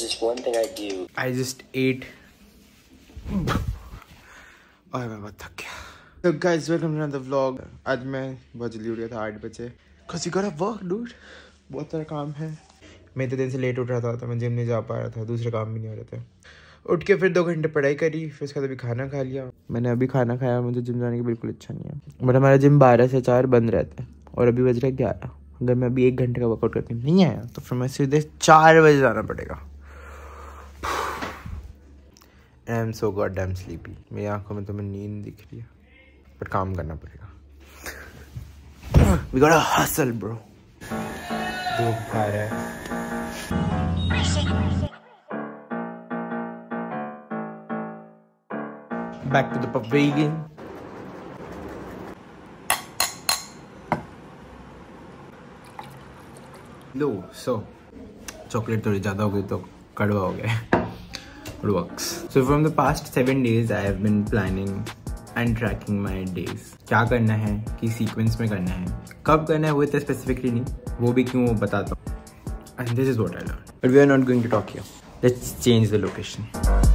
there's this one thing I do. I just ate. और मैं बहुत थक गया. So guys, welcome to another vlog. आज मैं बहुत जल्दी उठ गया था 8 बजे. Cause you gotta work, dude. बहुत सारा काम है. मैं इतने दिन से लेट उठ रहा था तो मैं जिम नहीं जा पा रहा था. दूसरे काम भी नहीं हो रहे थे. उठ के फिर 2 घंटे पढ़ाई करी. फिर उसके बाद अभी खाना खा लिया. मैंने अभी खाना खाया. मुझे जिम जाने की बिल्कुल इच्छा नहीं है. बट हमारा जिम 12 से 4 बंद रहता है. और अभी बज रहा है 11. अगर मैं अभी 1 घंटे का वर्कआउट करके नहीं आया तो फिर मैं सीधे 4 बजे जाना पड़ेगा. I am so goddamn sleepy. मेरी आंखों में तो मैं नींद दिख रही है. बट काम करना पड़ेगा. We got a hustle bro. धूप खा रहा है. Back to the pavilion. लो सो चॉकलेट थोड़ी ज़्यादा हो गई तो कड़वा हो गया. It works. So from the past 7 days I have been planning and tracking my days. क्या करना है कि सीक्वेंस में करना है, कब करना है वो इतना स्पेसिफिकली नहीं, वो भी क्यों बताता हूँ. And this is what I learned. But we are not going to talk here. Let's change the location.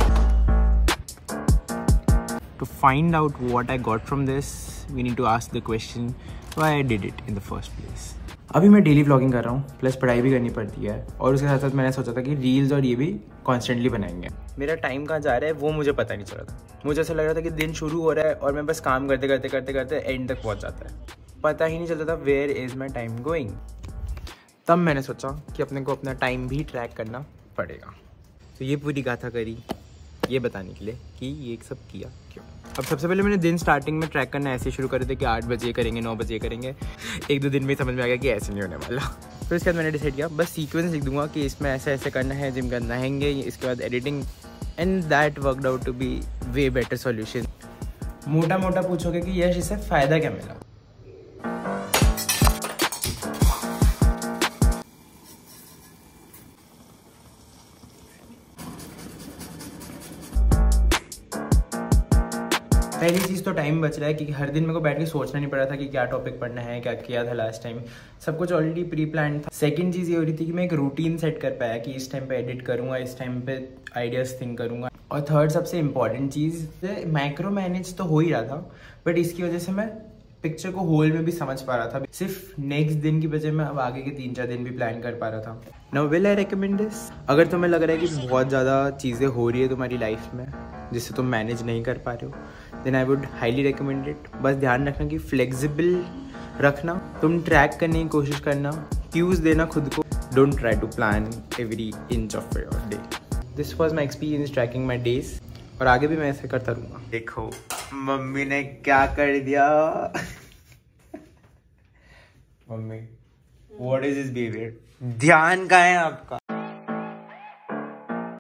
To find out what I got from this, we need to ask the question why I did it in the first place. अभी मैं daily vlogging कर रहा हूँ, plus पढ़ाई भी करनी पड़ती है, और उसके साथ साथ मैंने सोचा था कि रील्स और ये भी कॉन्स्टेंटली बनाएंगे. मेरा टाइम कहाँ जा रहा है वो मुझे पता नहीं चल रहा था. मुझे ऐसा लग रहा था कि दिन शुरू हो रहा है और मैं बस काम करते करते करते करते एंड तक पहुँच जाता है. पता ही नहीं चलता था where is my time going. तब मैंने सोचा कि अपने को अपना टाइम भी ट्रैक करना पड़ेगा. तो ये पूरी गाथा करी ये बताने के लिए कि ये सब किया क्यों. अब सबसे पहले मैंने दिन स्टार्टिंग में ट्रैक करना ऐसे शुरू करे थे कि 8 बजे करेंगे, 9 बजे करेंगे. 1-2 दिन में समझ में आ गया कि ऐसे नहीं होने वाला. फिर उसके बाद मैंने डिसाइड किया बस सीक्वेंस लिख दूंगा कि इसमें ऐसे ऐसे करना है, जिम करना हैंगे, इसके बाद editing, and that worked out to be way better solution. मोटा मोटा पूछोगे कि यश इससे फ़ायदा क्या मिला. पहली चीज़ तो टाइम बच रहा है कि हर दिन मेरे को बैठ के सोचना नहीं पड़ा था कि क्या टॉपिक पढ़ना है, क्या किया था लास्ट टाइम. सब कुछ ऑलरेडी प्री प्लान था. सेकंड चीज़ ये हो रही थी कि मैं एक रूटीन सेट कर पाया कि इस टाइम पे एडिट करूँगा, इस टाइम पे आइडियाज़ थिंक करूँगा. और थर्ड सबसे इंपॉर्टेंट चीज़, माइक्रो मैनेज तो हो ही रहा था बट इसकी वजह से मैं पिक्चर को होल में भी समझ पा रहा था. सिर्फ नेक्स्ट दिन की वजह मैं अब आगे के 3-4 दिन भी प्लान कर पा रहा था. Now will I recommend this. अगर तुम्हें लग रहा है कि बहुत ज़्यादा चीज़ें हो रही है तुम्हारी लाइफ में जिससे तुम मैनेज नहीं कर पा रहे हो, then I would highly recommend it. बस ध्यान रखना कि फ्लेक्सिबल रखना, तुम ट्रैक करने की कोशिश करना, क्यूज देना खुद को. Don't try to plan every inch of your day. This was my experience tracking my days, और आगे भी मैं ऐसे करता रहूँगा. देखो मम्मी ने क्या कर दिया. Mummy what is this behaviour. ध्यान कहाँ है आपका.